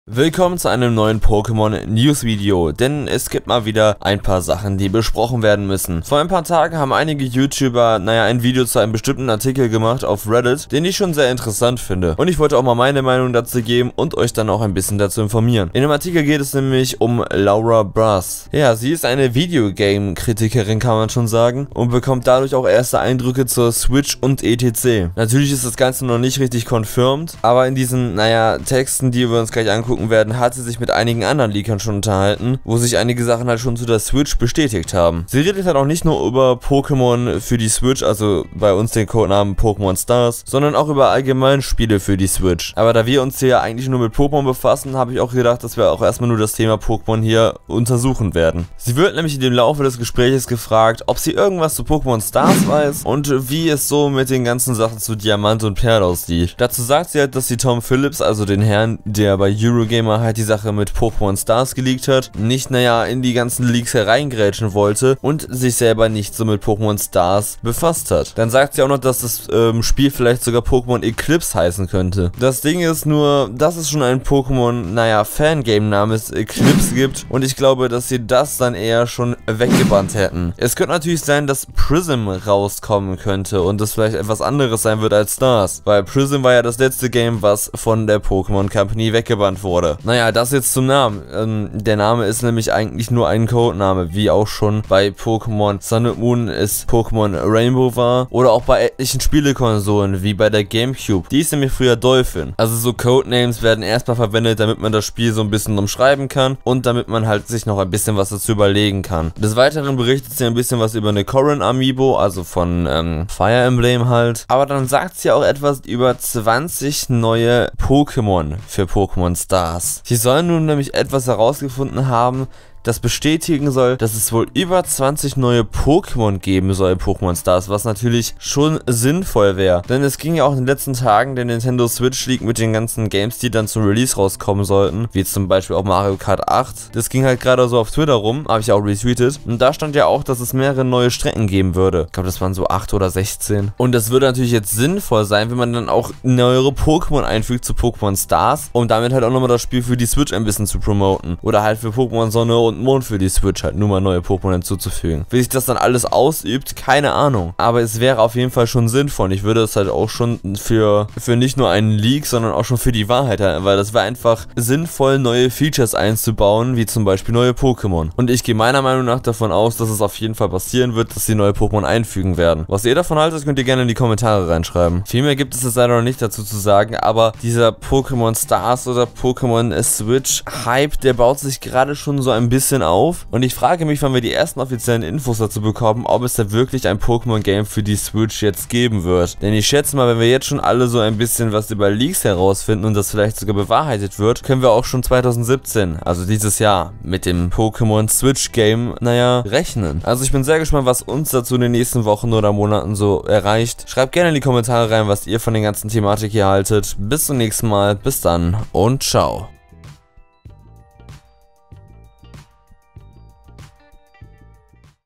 Willkommen zu einem neuen Pokémon News Video, denn es gibt mal wieder ein paar Sachen, die besprochen werden müssen. Vor ein paar Tagen haben einige YouTuber, ein Video zu einem bestimmten Artikel gemacht auf Reddit, den ich schon sehr interessant finde. Und ich wollte auch mal meine Meinung dazu geben und euch dann auch ein bisschen dazu informieren. In dem Artikel geht es nämlich um Laura Brass. Ja, sie ist eine Videogame-Kritikerin, kann man schon sagen, und bekommt dadurch auch erste Eindrücke zur Switch und etc. Natürlich ist das Ganze noch nicht richtig confirmed, aber in diesen, Texten, die wir uns gleich angucken werden, hat sie sich mit einigen anderen Leakern schon unterhalten, wo sich einige Sachen halt schon zu der Switch bestätigt haben. Sie redet halt auch nicht nur über Pokémon für die Switch, also bei uns den Codenamen Pokémon Stars, sondern auch über allgemein Spiele für die Switch. Aber da wir uns hier ja eigentlich nur mit Pokémon befassen, habe ich auch gedacht, dass wir auch erstmal nur das Thema Pokémon hier untersuchen werden. Sie wird nämlich in dem Laufe des Gesprächs gefragt, ob sie irgendwas zu Pokémon Stars weiß und wie es so mit den ganzen Sachen zu Diamant und Perl aussieht. Dazu sagt sie halt, dass sie Tom Phillips, also den Herrn, der bei Eurogamer halt die Sache mit Pokémon Stars geleakt hat, nicht in die ganzen Leaks hereingrätschen wollte und sich selber nicht so mit Pokémon Stars befasst hat. Dann sagt sie auch noch, dass das Spiel vielleicht sogar Pokémon Eclipse heißen könnte. Das Ding ist nur, dass es schon ein Pokémon, Fangame namens Eclipse gibt und ich glaube, dass sie das dann eher schon weggebannt hätten. Es könnte natürlich sein, dass Prism rauskommen könnte und das vielleicht etwas anderes sein wird als Stars, weil Prism war ja das letzte Game, was von der Pokémon Company weggebannt wurde. Das jetzt zum Namen. Der Name ist nämlich eigentlich nur ein Codename, wie auch schon bei Pokémon Sun und Moon es Pokémon Rainbow war oder auch bei etlichen Spielekonsolen, wie bei der Gamecube. Die ist nämlich früher Dolphin. Also so Codenames werden erstmal verwendet, damit man das Spiel so ein bisschen umschreiben kann und damit man halt sich noch ein bisschen was dazu überlegen kann. Des Weiteren berichtet sie ein bisschen was über eine Corrin Amiibo, also von Fire Emblem halt. Aber dann sagt sie auch etwas über 20 neue Pokémon für Pokémon Stars. Sie sollen nun nämlich etwas herausgefunden haben, das bestätigen soll, dass es wohl über 20 neue Pokémon geben soll in Pokémon Stars, was natürlich schon sinnvoll wäre. Denn es ging ja auch in den letzten Tagen der Nintendo Switch League mit den ganzen Games, die dann zum Release rauskommen sollten, wie zum Beispiel auch Mario Kart 8. Das ging halt gerade so auf Twitter rum, habe ich auch retweetet. Und da stand ja auch, dass es mehrere neue Strecken geben würde. Ich glaube, das waren so 8 oder 16. Und das würde natürlich jetzt sinnvoll sein, wenn man dann auch neuere Pokémon einfügt zu Pokémon Stars, um damit halt auch nochmal das Spiel für die Switch ein bisschen zu promoten. Oder halt für Pokémon Sonne und Mond für die Switch halt nur mal neue Pokémon hinzuzufügen. Wie sich das dann alles ausübt, keine Ahnung. Aber es wäre auf jeden Fall schon sinnvoll. Ich würde es halt auch schon für nicht nur einen Leak, sondern auch schon für die Wahrheit halten, weil das wäre einfach sinnvoll, neue Features einzubauen, wie zum Beispiel neue Pokémon. Und ich gehe meiner Meinung nach davon aus, dass es auf jeden Fall passieren wird, dass sie neue Pokémon einfügen werden. Was ihr davon haltet, könnt ihr gerne in die Kommentare reinschreiben. Viel mehr gibt es jetzt leider noch nicht dazu zu sagen, aber dieser Pokémon Stars oder Pokémon Switch Hype, der baut sich gerade schon so ein bisschen auf und ich frage mich, wann wir die ersten offiziellen Infos dazu bekommen, ob es da wirklich ein Pokémon-Game für die Switch jetzt geben wird. Denn ich schätze mal, wenn wir jetzt schon alle so ein bisschen was über Leaks herausfinden und das vielleicht sogar bewahrheitet wird, können wir auch schon 2017, also dieses Jahr, mit dem Pokémon Switch Game, rechnen. Also ich bin sehr gespannt, was uns dazu in den nächsten Wochen oder Monaten so erreicht. Schreibt gerne in die Kommentare rein, was ihr von der ganzen Thematik hier haltet. Bis zum nächsten Mal, bis dann und ciao.